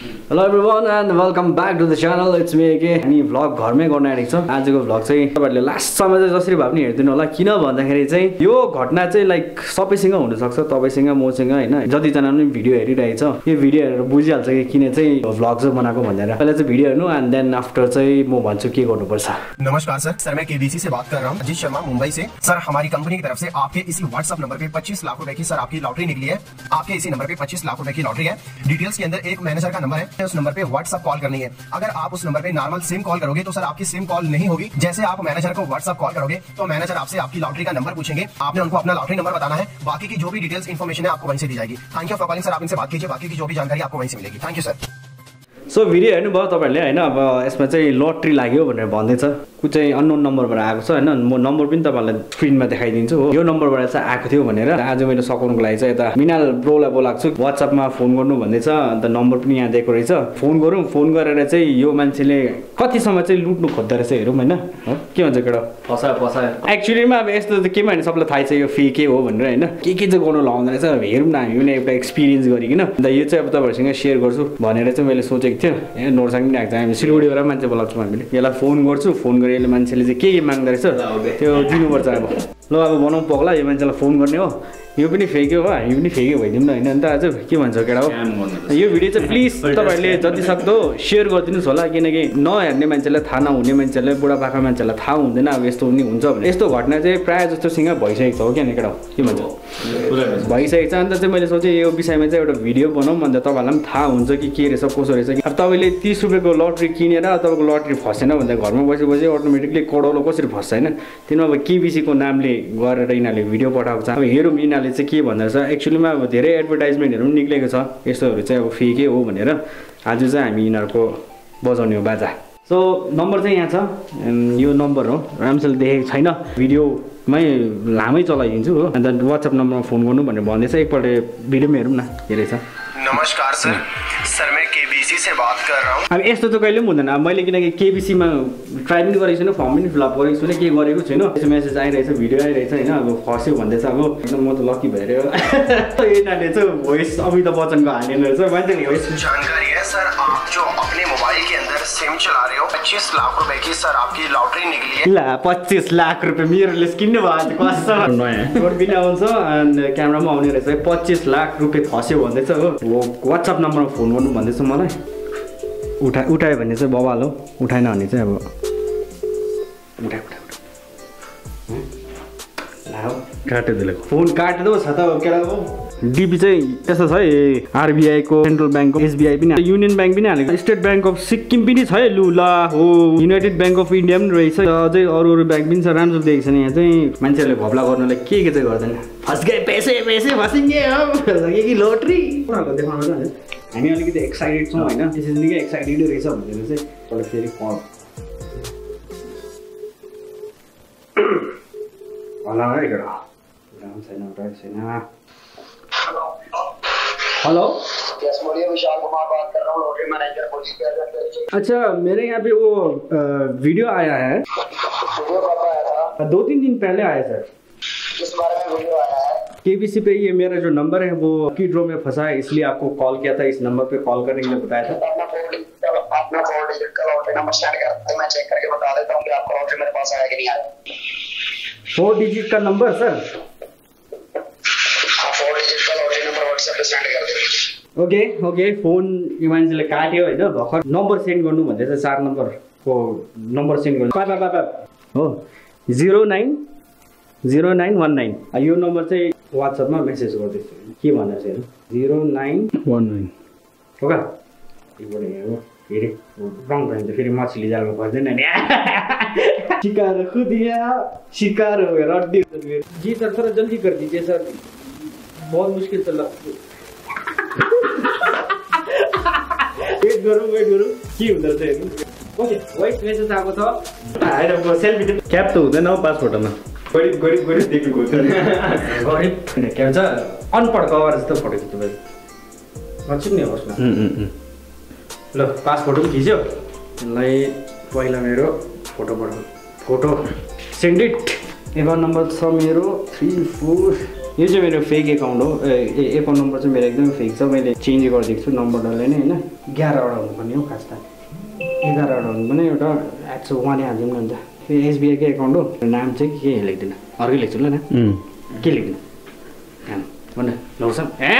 Hello everyone and welcome back to the channel. It's me again. हामी vlog घरमै गर्न आएको छौं. आजको vlog चाहिँ तपाईहरुले लास्ट सम्म चाहिँ जसरी भए पनि हेर्दिनु होला. किन भन्दाखेरि चाहिँ यो घटना चाहिँ लाइक सबैसँग हुन सक्छ, तपाईसँग मसँग हैन. जति जना पनि भिडियो हेरिरहेछ यो भिडियो हेरेर बुझिहाल्छ कि किन चाहिँ vlog चाहिँ बनाएको भनेर. पहिला चाहिँ भिडियो हेर्नु and then after चाहिँ म भन्छु के गर्नुपर्छ. नमस्कार सर मैं केबीसी से बात कर रहा हूँ. अजीत शर्मा मुंबई से. सर हमारी कंपनी की तरफ से आपके इसी व्हाट्सएप नंबर पे 25 लाख रुपए की सर आपकी लॉटरी निकली है. आपके इसी नंबर पे 25 लाख रुपए की लॉटरी है. डिटेल्स के अंदर एक मैनेजर का नंबर है. उस नंबर पे व्हाट्सएप कॉल करनी है. अगर आप उस नंबर पे नॉर्मल सिम कॉल करोगे तो सर आपकी सिम कॉल नहीं होगी. जैसे आप मैनेजर को व्हाट्सएप कॉल करोगे तो मैनेजर आपसे आपकी लॉटरी का नंबर पूछेंगे. आपने उनको अपना लॉटरी नंबर बताना है. बाकी की जो भी डिटेल्स इन्फॉर्मेशन है आपको वहीं से दी जाएगी. Thank you for calling sir. आप इनसे बात कीजिए. बाकी की जो भी जानकारी आपको वहीं से मिलेगी. Thank you sir. सो भिडियो हेर्नुभयो तपाईहरुले हैन. अब यसमा चाहिँ लटरी लाग्यो भनेर भन्दैछ. कु चाहिँ अननोन नम्बरबाट आएको छ हैन. म नम्बर पनि तपाईहरुलाई स्क्रिनमा देखाइदिन्छु हो. यो नम्बरबाट चाहिँ आएको थियो भनेर आज मैले सकाउनको लागि चाहिँ यता मिनाल ब्रोलाई बोलाएको छु. WhatsAppमा फोन गर्नु भन्दैछ. अन्त नम्बर पनि यहाँ दिएको रहेछ. फोन गरौँ. फोन गरेर चाहिँ यो मान्छेले कतिसम्म चाहिँ लुट्नु खोज्दै रहेछ हेरौँ हैन. के भन्छ केटा? फसायो. एक्चुअलीमा अब यस्तो त के भने सबैलाई थाहै छ यो फेक हो भनेर हैन. के चाहिँ गर्नु लाउँदै रहेछ हेरौँ न. हामी पनि एउटा एक्सपिरियन्स गरिकिन अन्त यो चाहिँ अब तपाईहरुसँग शेयर गर्छु भनेर चाहिँ मैले सोचेको थिएँ. ए नोरसँग पनि आएको छ. हामी सिलगढीबाट मान्छे बोलाउँछौँ हामीले. यसलाई फोन गर्छु. फोन गरेर यसले मान्छेले चाहिँ के माग्दै रहेछ त्यो दिनुपर्छ. अब ल अब बनाउँ पग्ला. यो मान्छेलाई फोन गर्ने हो. यो पनि फेक हो. हामी पनि फेकै भइदिउँ न हैन. अन्त आज के भन्छ केटा हो. यो भिडियो चाहिँ प्लिज तपाईहरुले जति सक्दो शेयर गरिदिनुस् होला. किनकि नहेर्ने मान्छेलाई थाहा नहुने मान्छेलाई बुढापाका मान्छेलाई थाहा हुँदैन अब यस्तो पनि हुन्छ भने. यस्तो घटना चाहिँ प्राय जस्तोसँग भइसकेको छ हो क्या केटा हो. के भन्छ भइसकेको छ. अन्त चाहिँ मैले सोचेँ यो विषयमा चाहिँ एउटा भिडियो बनाऊँ. अन्त तपाईहरुलाई पनि थाहा हुन्छ कि के रहेछ कसो रहेछ. अब तपाईले 30 रुपैयाँको लटरी किनेर तपाईको लटरी फसेन भन्दा घरमा बसी अटोमेटिकली करोडौँ कसरी फस्छ हैन. तिनीमा अब केबीसीको नामले गरेर यिनीहरूले भिडियो पठाएको छ. अब हेरौँ यिनीहरूले चाहिँ के भन्दै छ. एक्चुअलीमा अब धेरै एडभर्टाइजमेन्टहरू पनि निक्लेको छ यस्तोहरू चाहिँ अब फेकै हो भनेर. आज चाहिँ हामी यिनीहरूको बजाउने हो बाजा. सो नम्बर चाहिँ यहाँ छ. यो नम्बर हो. राम्रोसँग देखेको छैन. भिडियोमै लामै चलाइदिन्छु हो. अन्त WhatsApp नम्बरमा फोन गर्नु भनेर भन्दैछ. एकपल्ट भिडियोमा हेरौँ न के रहेछ. नमस्कार सर मैं केबीसी से बात कर रहा हूँ. अब यस्तो चाहिँ कहिले पनि हुँदैन. अब मैले किनकि केबीसीमा ट्राई पनि गरेको छैन. फर्म पनि फिलअप गरेको छैन. के गरेको छैन. यसो मेसेज आइरहेछ भिडियो आइरहेछ होइन. अब फस्यो भन्दैछ. अब एकदम म त लकी भएर यिनीहरूले चाहिँ भोइस अमिताभ बच्चनको हालेन रहेछ. मान्छेले भोइस जानकारी है सर. आप जो अपने मोबाइल के अंदर सिम चला रहे हो 25 लाख रुपए की सर आपकी लॉटरी निकली है. ला 25 लाख रुपैयाँ मेरो लेस किन्नु भएको कसम. नयाँ पनि आउँछ एन्ड क्यामेरामा आउने रहेछ. 25 लाख रुपैयाँ फस्यो भन्दैछ हो. WhatsApp नम्बरमा फोन गर्नु भन्दैछ मलाई. उठायो भने चाहिँ बवाल हो. उठाएन भने चाहिँ अब उठा काट्यो त्यसले. फोन काट्दो छ त केटा हो. डिपी चाहिँ यस्तो छ है. RBI को, सेन्ट्रल ब्याङ्क, SBI पनि, युनियन ब्याङ्क पनि हालेको. स्टेट ब्याङ्क अफ सिक्किम पनि छ है. लु ला हो. युनाइटेड ब्याङ्क अफ इन्डिया पनि रहेछ. अझै अरू ब्याङ्क पनि छ. राम्रो देखेको छ नि. यहाँ चाहिँ मान्छेहरूले घोप्ला गर्नलाई के चाहिँ गर्दैन. फस गए पैसे फसिङ्गे हो कि लोटरी देखाउनु न. हामी अलिकति एक्साइटेड छौँ होइन. त्यसरी निकै एक्साइटेड रहेछ भनेर चाहिँ पहिला फेरि कल होला है केटा. छैन. हेलो विशाल कुमार बात कर रहा हूँ. Lottery manager. अच्छा मेरे यहाँ पे वो वीडियो आया है. वीडियो कब आया था? 2-3 दिन पहले आया सर. किस बारे में वीडियो आया है? केबीसी पे ये मेरा जो नंबर है वो की ड्रॉ में फंसा है. इसलिए आपको कॉल किया था. इस नंबर पे कॉल करने के लिए बताया था. अपना 4 डिजिट का लॉटरी नंबर सेंड करते हैं. मैं चेक करके बता देता हूँ कि आपका लॉटरी मेरे पास आया कि नहीं आया. 4 डिजिट का नंबर सर. 4 डिजिट का लॉटरी नंबर WhatsApp पे सेंड कर दे. ओके फोन यो मान्छेले काट्यो होइन. भर्खर नम्बर सेन्ड गर्नु भन्दैछ. 4 नम्बरको नम्बर सेन्ड गर्नु हो. 0919. यो नम्बर चाहिँ WhatsAppमा मेसेज गर्दैछु. के भन्दैछ हेर्नु. 0919 हो का. फेरि रङ भयो फेरि मछली जालमा पर्दैन नि. शिकार खुदिया शिकार हो गया. रड्डी जी सर थोड़ा जल्दी कर दीजिए सर. बहुत मुश्किल चल रहा. वेट गरौँ के हुँदो रहेछ हेर्नु. ओके वाइस मेसेज आएको छ. आएर सेल्फी क्याप त हुँदैन हौ पासपोर्टमा. गरिब देख्नुको हुन्छ. गरिब के भन्छ अनपढ गवार जस्तो फोटो खिच्नु भयो. मचिन नि होस् न. ल पासपोर्ट पनि खिच्यो. यसलाई पहिला मेरो फोटो पठाउनु. Photo send it. Account number छ मेरो 34 यो चाहिँ मेरो फेक एकाउन्ट हो। एकाउन्ट नम्बर चाहिँ मेरो एकदमै फेक छ। मैले चेन्ज गरिदिएको छु नम्बर डल्लै नै होइन। 11वटा हुनुपर्ने हो खास त 11वटा हुनुपर्ने एउटा 101 हालिदिउँ न अन्त। यो एसबिआईकै एकाउन्ट हो। नाम चाहिँ के लेख्दिनँ अर्कै लेख्छु ल न के लेख्दिनँ नाम भन लौछ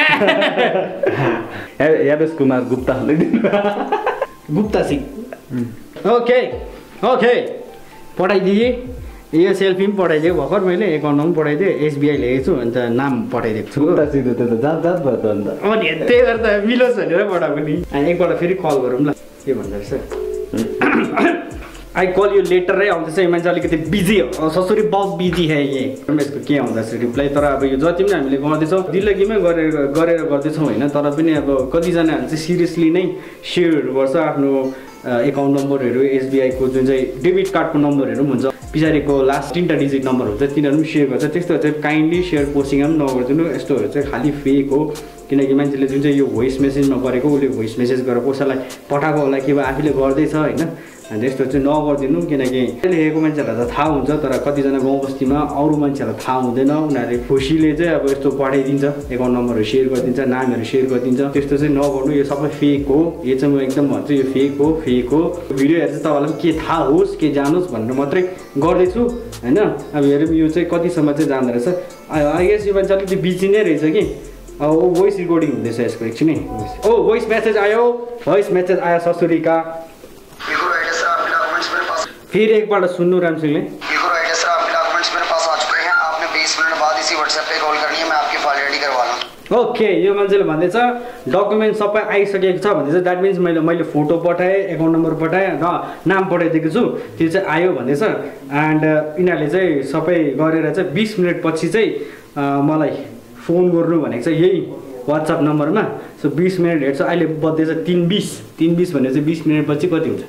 यावेश कुमार गुप्ता लेख्दिनु गुप्ता सिंह। ओके ओके पठाइदिएँ। यो सेल्फी पनि पठाइदिएको भर्खर मैले एकाउन्टमा पनि पठाइदिएँ एसबिआई लेखेको छु अन्त नाम पठाइदिएको छु। गुप्ता सिंह त जात जात भयो त अन्त। अनि त्यही भएर त मिलोस् भनेर पठाएको नि। एकपल्ट फेरि कल गरौँ ल के भन्दो रहेछ। आई कल यु लेटर है आउँदैछ। यो मान्छे अलिकति बिजी हो ससुरी बहुत बिजी है यसको के आउँदैछ रिप्लाई। तर अब यो जति पनि हामीले गर्दैछौँ दिल्लगीमै गरेर गर्दैछौँ होइन। तर पनि अब कतिजनाहरू चाहिँ सिरियसली नै सेयरहरू गर्छ आफ्नो एकाउन्ट नम्बरहरू एसबिआईको जुन चाहिँ डेबिट कार्डको नम्बरहरू पनि हुन्छ पछाडिको लास्ट 3टा डिजिट नम्बर हुन्छ तिनीहरू पनि सेयर गर्छ। त्यस्तोहरू चाहिँ काइन्डली सेयर पोस्टिङ पनि नगरिदिनु। यस्तोहरू चाहिँ खालि फेक हो। किनकि मान्छेले जुन चाहिँ यो भोइस मेसेजमा गरेको उसले भोइस मेसेज गरेर कसैलाई पठाएको होला कि आफूले गर्दैछ होइन। अनि त्यस्तो चाहिँ नगरिदिनु किनकि लेखेको मान्छेहरूलाई त थाहा हुन्छ तर कतिजना गाउँ बस्तीमा अरू मान्छेहरूलाई थाहा हुँदैन। उनीहरूले खुसीले चाहिँ अब यस्तो पठाइदिन्छ एकाउन्ट नम्बरहरू सेयर गरिदिन्छ नामहरू सेयर गरिदिन्छ। त्यस्तो चाहिँ नगर्नु। यो सबै फेक हो। यो चाहिँ म एकदम भन्छु यो फेक हो फेक हो। भिडियोहरू चाहिँ तपाईँलाई पनि के थाहा होस् के जानोस् भनेर मात्रै गर्दैछु होइन। अब हेरौँ यो चाहिँ कतिसम्म चाहिँ जाँदो रहेछ। आई गेस यो मान्छे अलिकति बिजी नै रहेछ कि। अब भोइस रिकर्डिङ हुँदैछ यसको एकछिन है। ओ भोइस मेसेज आयो ससुरीका। फिर एकपल्ट सुन्नु रामसिंहले। सर आपके डॉक्यूमेंट्स मेरे पास आ चुके हैं। आपने 20 मिनट बाद इसी व्हाट्सएप पे कॉल करनी है। मैं आपकी फाइल रेडी करवा लूँ। ओके यो मान्छेले भन्दैछ डकुमेन्ट सबै आइसकेको छ भन्दैछ। द्याट मिन्स मैले फोटो पठाएँ एकाउन्ट नम्बर पठाएँ र नाम पठाइदिएको छु त्यो चाहिँ आयो भन्दैछ। एन्ड यिनीहरूले चाहिँ सबै गरेर चाहिँ 20 मिनट पछि चाहिँ मलाई फोन गर्नु भनेको छ यही वाट्सएप नम्बरमा। सो 20 मिनट हेर्छ अहिले बज्दैछ 3:20 भनेर चाहिँ 20 मिनट पछि कति हुन्छ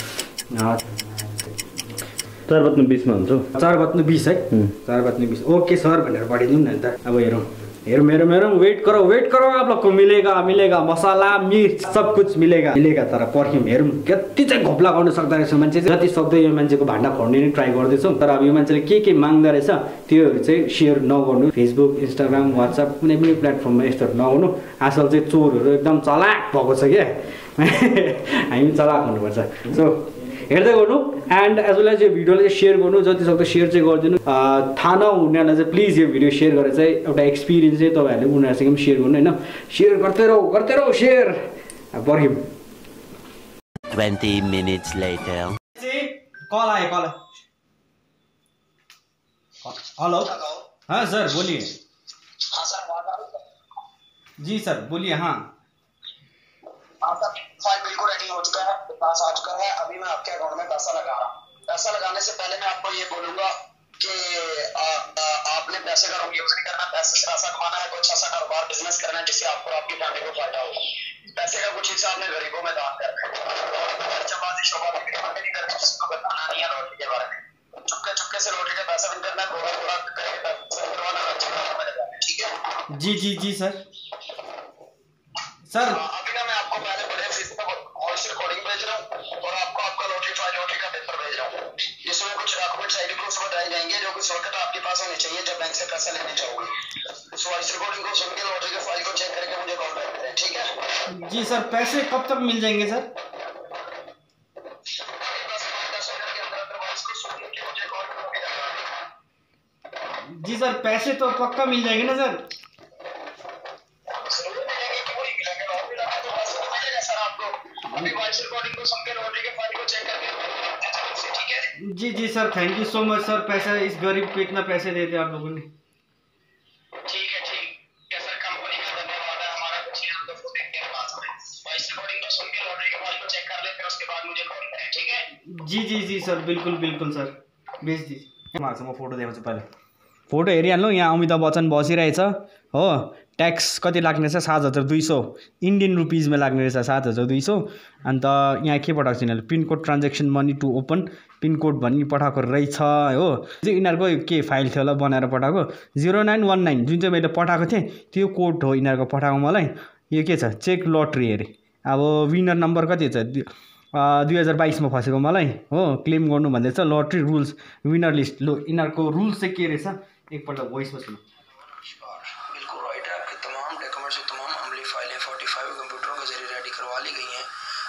4:20 मा हुन्छ 4:20 है 4:20। ओके सर भनेर पठाइदिउँ न त। अब हेरौँ मेरो वेट करो आप लोग को मिलेगा मसाला मिर्च सब कुछ मिलेगा तर पर्ख्यौँ हेरौँ कति चाहिँ घोप्ला गर्न सक्दो रहेछ मान्छे। जति सक्दो यो मान्छेको भान्डा फोड्ने नै ट्राई गर्दैछौँ। तर अब यो मान्छेले के माग्दो रहेछ त्योहरू चाहिँ सेयर नगर्नु। फेसबुक इन्स्टाग्राम वाट्सएप कुनै पनि प्लेटफर्ममा यस्तोहरू नगर्नु। आजकल चाहिँ चोरहरू एकदम चलाक भएको छ क्या हामी चलाक हुनुपर्छ। सो हेर्दै गर्नु एन्ड एज वेल एज यो भिडियोलाई चाहिँ सेयर गर्नु। जति सक्दो सेयर चाहिँ गरिदिनु। थाहा नहुनेहरूलाई चाहिँ प्लिज यो भिडियो सेयर गरेर चाहिँ एउटा एक्सपिरियन्स चाहिँ तपाईँहरूले उनीहरूसँग पनि सेयर गर्नु होइन। सेयर गर्दै रहो सेयर। पर्ख्यौँ 20 minutes later कल आयो हेलो हाँ सर बोलिए। हाँ सर जी सर बोलिए। हाँ आपका फाइल बिल्कुल रेडी हो चुका है पास आ चुका है। अभी मैं आपके अकाउंट में पैसा लगा रहा हूँ। पैसा लगाने से पहले मैं आपको ये बोलूंगा कि आपने पैसे का यूज नहीं करना। पैसे से पैसा कमाना है। कुछ ऐसा कारोबार बिजनेस करना है जिससे आपको आपकी फैमिली को फायदा हो। पैसे का कुछ हिस्सा आपने गरीबों में दान करना है। नहीं करना किसी को बताना नहीं है लॉटरी के बारे में। चुपके से लॉटरी का पैसा विन करना है। थोड़ा करके पैसा करवाना है। ठीक है जी सर। अभी ना मैं आपको पहले बड़े फीस में वॉइस रिकॉर्डिंग भेज रहा हूँ और आपको आपका लॉटरी का पेपर भेज रहा हूँ। जिसमें कुछ डॉक्यूमेंट्स आईडी प्रूफ बताए जाएंगे जो कुछ वक्त आपके पास होने चाहिए जब बैंक से पैसा लेने चाहोगे। इस वॉइस रिकॉर्डिंग को सुन के लॉटरी के फाइल को चेक करके मुझे कॉन्टैक्ट करें। ठीक है जी सर। पैसे कब तक मिल जाएंगे सर? जी सर पैसे तो पक्का मिल जाएंगे ना सर? जी sir thank you so much sir. पैसा इस गरीब को इतना पैसे देते आप लोगों ने। ठीक है सर। कंपनी का धन्यवाद है। हमारा कुछ आपको फुटेज के पास में वॉइस रिकॉर्डिंग को सुन के लॉटरी के फाइल को चेक कर ले फिर उसके बाद मुझे कॉल करें। ठीक है जी सर बिल्कुल सर भेज दीजिए। म फोटो देखाउँछु पहिला। फोटो हेरिहाल्नु यहाँ अमिताभ बच्चन बसिरहेछ हो। ट्याक्स कति लाग्ने रहेछ 7,200 इन्डियन रुपिजमा लाग्ने रहेछ 7,200। अन्त यहाँ के पठाएको छ यिनीहरूले pin code transaction money to open pin code भन्ने पठाएको रहेछ हो। चाहिँ यिनीहरूको के फाइल थियो होला बनाएर पठाएको 0919 जुन चाहिँ मैले पठाएको थिएँ त्यो कोड हो यिनीहरूको पठाएको मलाई। यो के छ चेक लटरी अरे। अब विनर नम्बर कति छ 2022 मा फसेको मलाई हो। क्लेम गर्नु भन्दैछ लटरी रुल्स विनर लिस्ट। लो यिनीहरूको रुल्स चाहिँ के रहेछ एकपल्ट भोइसमा सुन्नु।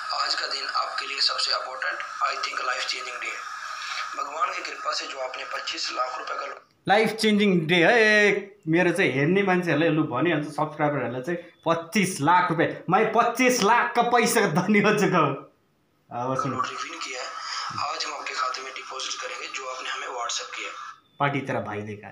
आज का दिन आपके लिए सबसे important, I think life changing day है। भगवान की कृपा से जो आपने 25 लाख रुपए का लाइफ चेन्जिङ डे है। मेरो चाहिँ हेर्ने मान्छेहरूलाई लु भनिहाल्छु, सब्सक्राइबरहरूलाई चाहिँ 25 लाख रुपियाँ, मैं 25 लाख का पैसा धनी हो चुका हूँ। लॉटरी विन किया है, आज हम आपके खाते में डिपॉजिट करेंगे जो आपने हमें व्हाट्सएप किया। पार्टी तेरा भाई देखा।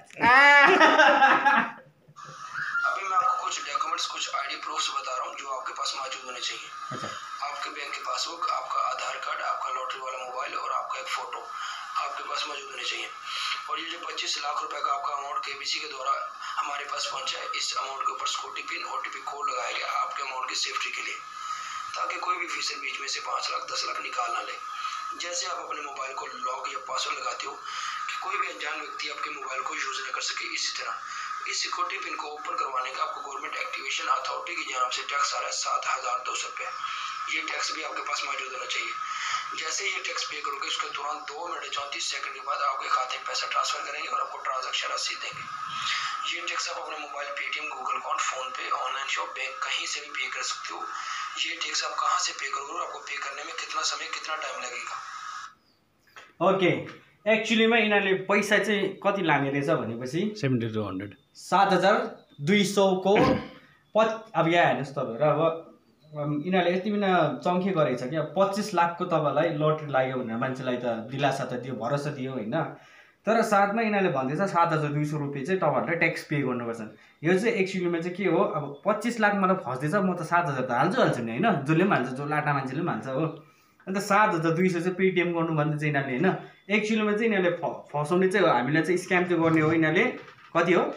अभी मैं आपको कुछ डॉक्यूमेंट्स, कुछ आईडी प्रूफ्स बता रहा हूँ जो आपके पास मौजूद होने चाहिए। अच्छा। आपके बैंक की पासबुक, आपका आधार कार्ड, आपका लॉटरी वाला मोबाइल और आपका एक फोटो आपके पास मौजूद होने चाहिए। और ये जो 25 लाख रुपए का आपका अमाउंट केबीसी के द्वारा हमारे पास पहुंचा है, इस अमाउंट के ऊपर सिक्योरिटी पिन ओटीपी कोड लगाया गया आपके अमाउंट की सेफ्टी के लिए, ताकि कोई भी फीसर बीच में से 5 लाख 10 लाख निकाल ना ले। जैसे आप अपने मोबाइल को लॉक या पासवर्ड लगाते हो कि कोई भी अनजान व्यक्ति आपके मोबाइल को यूज न कर सके, इसी तरह इस सिक्योरिटी पिन को ओपन करवाने का आपको गवर्नमेंट एक्टिवेशन अथॉरिटी की जानब से टैक्स आ रहा है 7,200 रुपये। ये टैक्स भी आपके पास मौजूद होना चाहिए। जैसे ये टैक्स पे करोगे उसके तुरंत 2 मिनट 34 सेकंड के बाद आपके खाते में पैसा ट्रांसफर करेंगे और आपको ट्रांजैक्शन रसीद देंगे। ये टैक्स आप अपने mobile, Paytm, Google account, PhonePe, online shop, bank कहीं से भी पे कर सकते हो। ये टैक्स आप कहाँ से पे करोगे और आपको पे करने में कितना समय, कितना टाइम लगेगा? ओके, एक्चुअलीमा यिनीहरूले पैसा चाहिँ कति लाने रहेछ भनेपछि 7200 7,200 को अब यहाँ हेर्नुहोस् तपाईँहरू। अब यिनीहरूले यति बिना चङ्खे गरेछ कि अब 25 लाखको तपाईँलाई लटरी लाग्यो भनेर मान्छेलाई त दिलासा त दियो, भरोसा दियो होइन। तर साथमा यिनीहरूले भन्दैछ 7,200 रुपियाँ चाहिँ तपाईँहरूले ट्याक्स पे गर्नुपर्छ। यो चाहिँ एक्चुअलीमा चाहिँ के हो, अब 25 लाख मतलब फस्दैछ, म त 7,000 त हाल्छु नि होइन, जसले पनि हाल्छ, जो लाटा मान्छेले पनि हाल्छ हो। अन्त 7,200 चाहिँ पेटिएम गर्नु भन्दा चाहिँ यिनीहरूले होइन, एक्चुअलीमा चाहिँ यिनीहरूले फसाउने चाहिँ हो, हामीलाई चाहिँ स्क्याम चाहिँ गर्ने हो। यिनीहरूले कति हो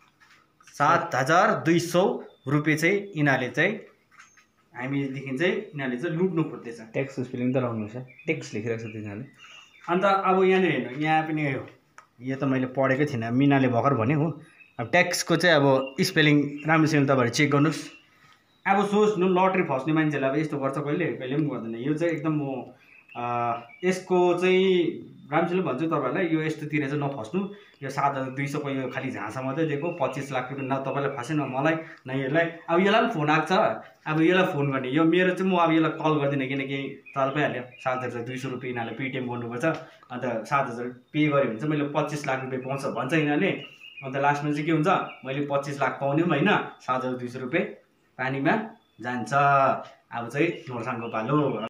7,200 रुपियाँ चाहिँ यिनीहरूले चाहिँ हामीदेखि चाहिँ यिनीहरूले चाहिँ लुट्नु खोज्दैछ। ट्याक्स स्पेलिङ त लाउनुहोस्, ट्याक्स लेखिरहेको छ तिनीहरूले। अन्त अब यहाँनिर हेर्नु, यहाँ पनि यो त मैले पढेकै थिइनँ, मिनाले भर्खर भने हो। अब ट्याक्सको चाहिँ अब स्पेलिङ राम्रोसँग तपाईँहरू चेक गर्नुहोस्। अब सोच्नु लटरी फस्ने मान्छेलाई अब यस्तो गर्छ, कहिले कहिले पनि गर्दैन। यो चाहिँ एकदम म यसको चाहिँ राम्रोसँग भन्छु तपाईँहरूलाई, यो यस्तोतिर चाहिँ नफस्नु। यो 7,200 को यो खालि झाँसा मात्रै दिएको, 25 लाख रुपियाँ न तपाईँलाई फसेन, न मलाई न यसलाई। अब यसलाई पनि फोन आएको छ, अब यसलाई फोन गर्ने, यो मेरो चाहिँ म अब यसलाई कल गर्दिनँ, किनकि चाल पाइहाल्यो 7,200 रुपियाँ यिनीहरूले पेटिएम गर्नुपर्छ। अन्त 7,000 पे गऱ्यो भने चाहिँ मैले 25 लाख रुपियाँ पाउँछ भन्छ यिनीहरूले। अन्त लास्टमा चाहिँ के हुन्छ, मैले 25 लाख पाउने पनि होइन, 7,200 रुपियाँ पानीमा जान्छ। अब चाहिँ नोर्साङको पालो।